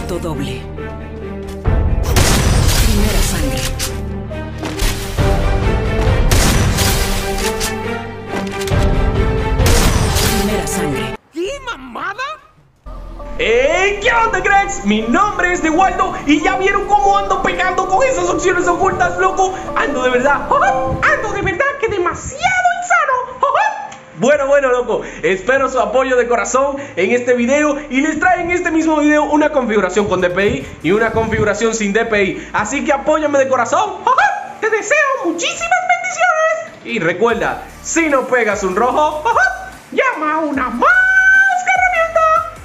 Movimiento doble. Primera sangre. Primera sangre. ¿Qué mamada? ¿Qué onda, cracks? Mi nombre es DeWaldo y ya vieron cómo ando pegando con esas opciones ocultas, loco. Ando de verdad que demasiado insano. Bueno, loco, espero su apoyo de corazón en este video y les traigo en este mismo video una configuración con DPI y una configuración sin DPI. Así que apóyame de corazón. Te deseo muchísimas bendiciones. Y recuerda, si no pegas un rojo, llama a una más herramienta.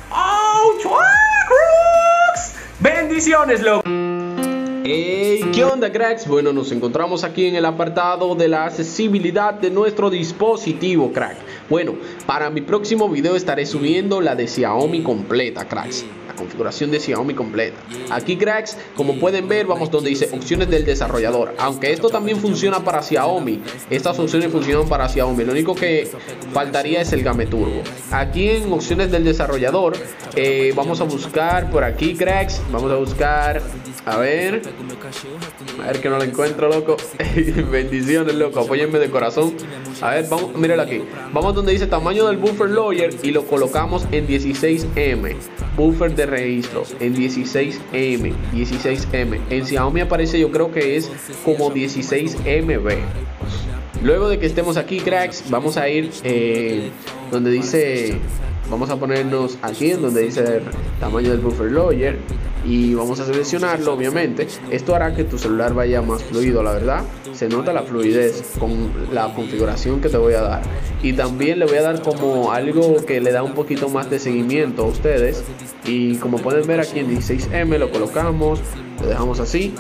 Crux. Bendiciones, loco. Hey, ¿qué onda, cracks? Bueno, nos encontramos aquí en el apartado de la accesibilidad de nuestro dispositivo, crack. Bueno, para mi próximo video estaré subiendo la de Xiaomi completa, cracks. La configuración de Xiaomi completa. Aquí, cracks, como pueden ver, vamos donde dice opciones del desarrollador. Aunque esto también funciona para Xiaomi. Estas opciones funcionan para Xiaomi. Lo único que faltaría es el Game Turbo. Aquí en opciones del desarrollador, vamos a buscar por aquí, cracks. Vamos a buscar, a ver que no lo encuentro, loco. Bendiciones, loco, apóyenme de corazón. A ver, vamos, míralo aquí. Vamos donde dice tamaño del buffer lawyer y lo colocamos en 16M. Buffer de registro en 16M. En Xiaomi aparece, yo creo que es como 16MB. Luego de que estemos aquí, cracks, vamos a ir donde dice, vamos a ponernos aquí en donde dice tamaño del buffer lawyer y vamos a seleccionarlo, obviamente. Esto hará que tu celular vaya más fluido, la verdad. Se nota la fluidez con la configuración que te voy a dar. Y también le voy a dar como algo que le da un poquito más de seguimiento a ustedes. Y como pueden ver aquí en 16M lo colocamos, lo dejamos así.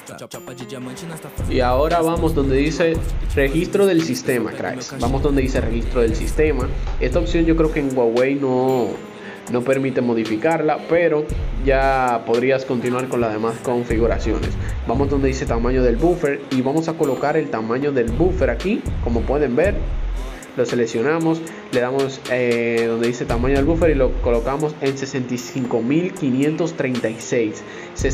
Y ahora vamos donde dice registro del sistema, cracks. Vamos donde dice registro del sistema. Esta opción yo creo que en Huawei no permite modificarla, pero ya podrías continuar con las demás configuraciones. Vamos donde dice tamaño del buffer y vamos a colocar el tamaño del buffer aquí, como pueden ver. Lo seleccionamos, le damos donde dice tamaño del buffer y lo colocamos en 65.536.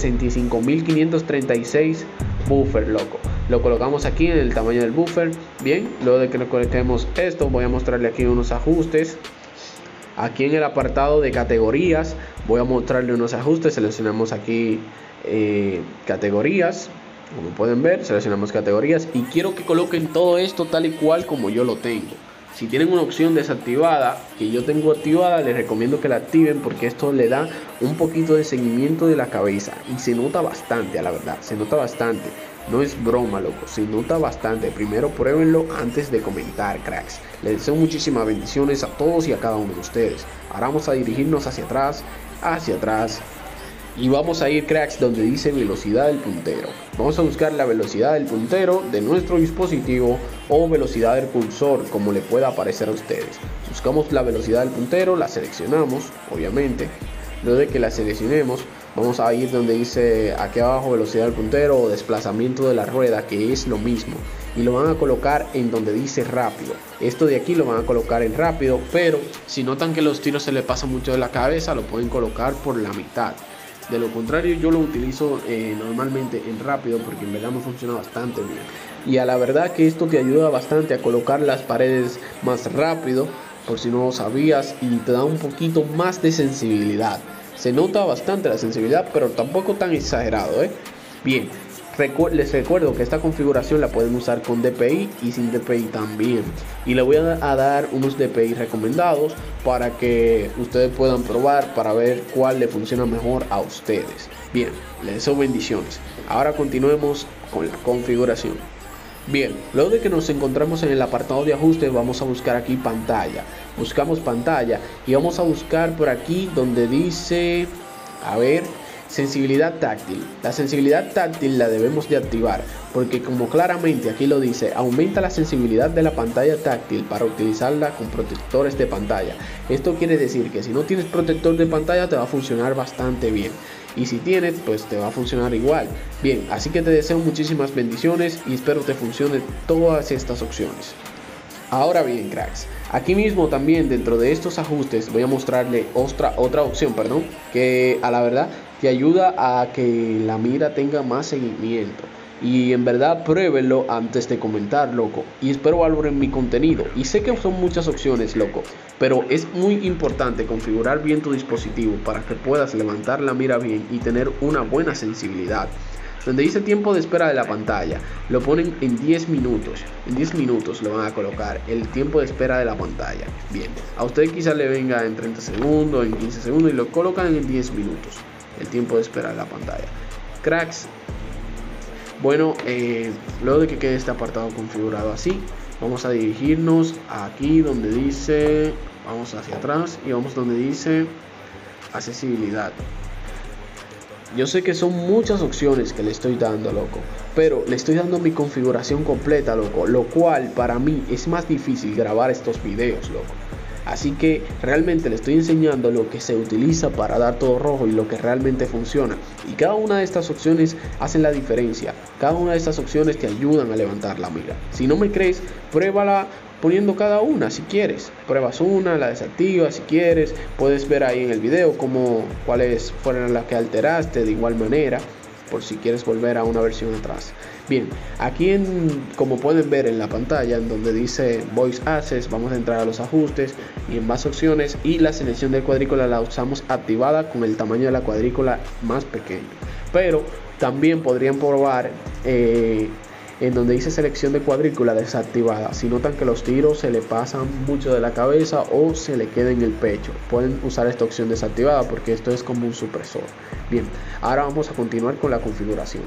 65.536 buffer, loco. Lo colocamos aquí en el tamaño del buffer. Bien, luego de que lo coloquemos esto, voy a mostrarle aquí unos ajustes. Aquí en el apartado de categorías voy a mostrarle unos ajustes. Seleccionamos aquí categorías. Como pueden ver, seleccionamos categorías y quiero que coloquen todo esto tal y cual como yo lo tengo. Si tienen una opción desactivada que yo tengo activada, les recomiendo que la activen porque esto le da un poquito de seguimiento de la cabeza y se nota bastante, a la verdad, se nota bastante. No es broma, loco, se nota bastante. Primero pruébenlo antes de comentar, cracks. Les deseo muchísimas bendiciones a todos y a cada uno de ustedes. Ahora vamos a dirigirnos hacia atrás. Y vamos a ir, cracks, donde dice velocidad del puntero. Vamos a buscar la velocidad del puntero de nuestro dispositivo o velocidad del cursor, como le pueda aparecer a ustedes. Buscamos la velocidad del puntero, la seleccionamos, obviamente. Luego de que la seleccionemos, vamos a ir donde dice aquí abajo velocidad del puntero o desplazamiento de la rueda, que es lo mismo. Y lo van a colocar en donde dice rápido. Esto de aquí lo van a colocar en rápido, pero si notan que los tiros se le pasan mucho de la cabeza, lo pueden colocar por la mitad. De lo contrario, yo lo utilizo normalmente en rápido porque en verdad me funciona bastante bien. Y a la verdad que esto te ayuda bastante a colocar las paredes más rápido, por si no lo sabías, y te da un poquito más de sensibilidad. Se nota bastante la sensibilidad, pero tampoco tan exagerado, Bien, les recuerdo que esta configuración la pueden usar con DPI y sin DPI también. Y le voy a dar unos DPI recomendados para que ustedes puedan probar para ver cuál le funciona mejor a ustedes. Bien, les deseo bendiciones. Ahora continuemos con la configuración. Bien, luego de que nos encontramos en el apartado de ajustes, vamos a buscar aquí pantalla. Buscamos pantalla y vamos a buscar por aquí donde dice, a ver, sensibilidad táctil. La sensibilidad táctil la debemos de activar porque, como claramente aquí lo dice, aumenta la sensibilidad de la pantalla táctil para utilizarla con protectores de pantalla. Esto quiere decir que si no tienes protector de pantalla te va a funcionar bastante bien, y si tienes, pues te va a funcionar igual. Bien, así que te deseo muchísimas bendiciones y espero te funcione todas estas opciones. Ahora bien, cracks, aquí mismo también dentro de estos ajustes voy a mostrarle otra opción, que a la verdad te ayuda a que la mira tenga más seguimiento. Y en verdad pruébenlo antes de comentar, loco. Y espero valoren mi contenido. Y sé que son muchas opciones, loco, pero es muy importante configurar bien tu dispositivo para que puedas levantar la mira bien y tener una buena sensibilidad. Donde dice tiempo de espera de la pantalla, lo ponen en 10 minutos. En 10 minutos lo van a colocar el tiempo de espera de la pantalla. Bien, a usted quizás le venga en 30 segundos, en 15 segundos y lo colocan en 10 minutos. El tiempo de espera de la pantalla. Cracks. Bueno, luego de que quede este apartado configurado así, vamos a dirigirnos aquí donde dice, vamos hacia atrás y vamos donde dice accesibilidad. Yo sé que son muchas opciones que le estoy dando, loco, pero le estoy dando mi configuración completa, loco, lo cual para mí es más difícil grabar estos videos, loco. Así que realmente le estoy enseñando lo que se utiliza para dar todo rojo y lo que realmente funciona. Y cada una de estas opciones hacen la diferencia. Cada una de estas opciones te ayudan a levantar la mira. Si no me crees, pruébala poniendo cada una si quieres. Pruebas una, la desactivas si quieres. Puedes ver ahí en el video cuáles fueron las que alteraste de igual manera, por si quieres volver a una versión atrás. Bien, aquí como pueden ver en la pantalla, en donde dice Voice Access, vamos a entrar a los ajustes y en más opciones, y la selección de cuadrícula la usamos activada con el tamaño de la cuadrícula más pequeño. Pero también podrían probar en donde dice selección de cuadrícula desactivada. Si notan que los tiros se le pasan mucho de la cabeza o se le queda en el pecho, pueden usar esta opción desactivada porque esto es como un supresor. Bien, ahora vamos a continuar con la configuración.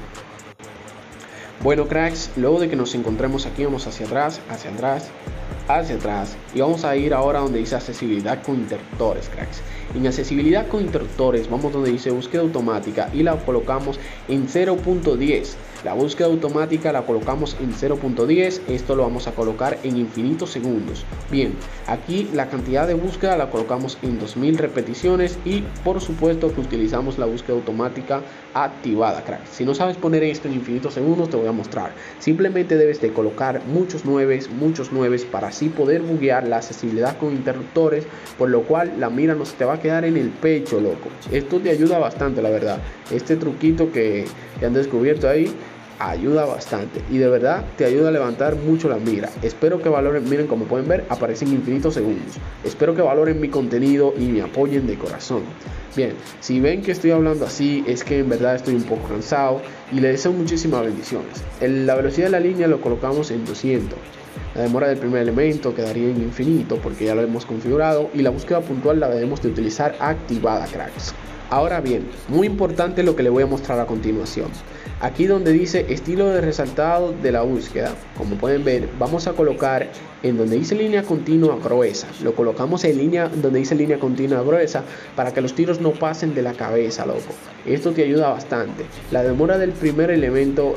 Bueno, cracks, luego de que nos encontremos aquí, vamos hacia atrás, hacia atrás, hacia atrás, y vamos a ir ahora donde dice accesibilidad con interruptores, cracks. En accesibilidad con interruptores vamos donde dice búsqueda automática y la colocamos en 0.10. La búsqueda automática la colocamos en 0.10. Esto lo vamos a colocar en infinitos segundos. Bien, aquí la cantidad de búsqueda la colocamos en 2000 repeticiones y por supuesto que utilizamos la búsqueda automática activada, crack. Si no sabes poner esto en infinitos segundos, te voy a mostrar. Simplemente debes de colocar muchos 9 para así poder buguear la accesibilidad con interruptores, por lo cual la mira no se te va a quedar en el pecho, loco. Esto te ayuda bastante, la verdad. Este truquito que han descubierto ahí ayuda bastante y de verdad te ayuda a levantar mucho la mira. Espero que valoren, miren como pueden ver, aparecen infinitos segundos. Espero que valoren mi contenido y me apoyen de corazón. Bien, si ven que estoy hablando así, es que en verdad estoy un poco cansado y les deseo muchísimas bendiciones. La velocidad de la línea lo colocamos en 200. La demora del primer elemento quedaría en infinito porque ya lo hemos configurado, y la búsqueda puntual la debemos de utilizar activada, cracks. Ahora bien, muy importante lo que le voy a mostrar a continuación. Aquí donde dice estilo de resaltado de la búsqueda, como pueden ver, vamos a colocar en donde dice línea continua gruesa. Lo colocamos en línea donde dice línea continua gruesa para que los tiros no pasen de la cabeza, loco. Esto te ayuda bastante. La demora del primer elemento,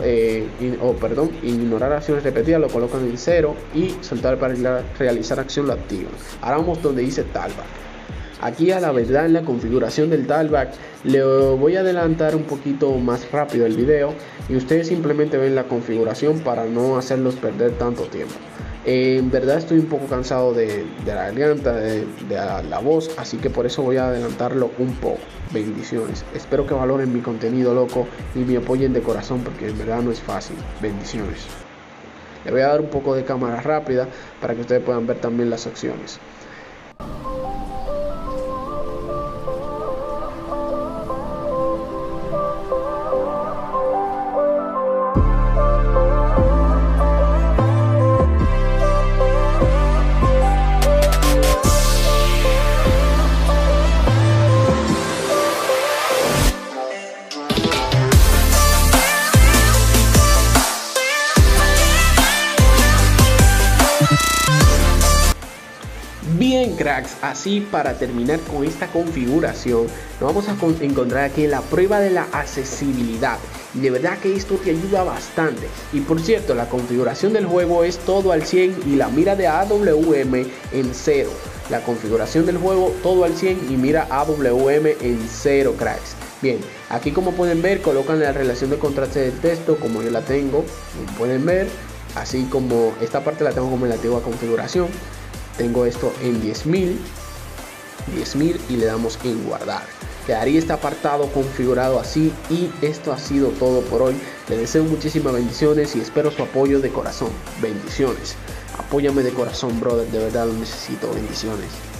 ignorar acciones repetidas, lo colocan en 0 y soltar para realizar acción lo activan. Ahora vamos donde dice talkback. Aquí a la verdad en la configuración del talkback le voy a adelantar un poquito más rápido el video y ustedes simplemente ven la configuración para no hacerlos perder tanto tiempo. En verdad estoy un poco cansado de la garganta, de la voz, así que por eso voy a adelantarlo un poco. Bendiciones. Espero que valoren mi contenido, loco, y me apoyen de corazón porque en verdad no es fácil. Bendiciones. Le voy a dar un poco de cámara rápida para que ustedes puedan ver también las opciones. Bien, cracks, así para terminar con esta configuración, nos vamos a encontrar aquí en la prueba de la accesibilidad. Y de verdad que esto te ayuda bastante. Y por cierto, la configuración del juego es todo al 100 y la mira de AWM en 0. La configuración del juego todo al 100 y mira AWM en 0, cracks. Bien, aquí como pueden ver, colocan la relación de contraste del texto como yo la tengo, como pueden ver, así como esta parte la tengo como en la antigua configuración. Tengo esto en 10.000 y le damos en guardar. quedaría este apartado configurado así. Y esto ha sido todo por hoy. Les deseo muchísimas bendiciones y espero su apoyo de corazón. Bendiciones. Apóyame de corazón, brother, de verdad lo necesito. Bendiciones.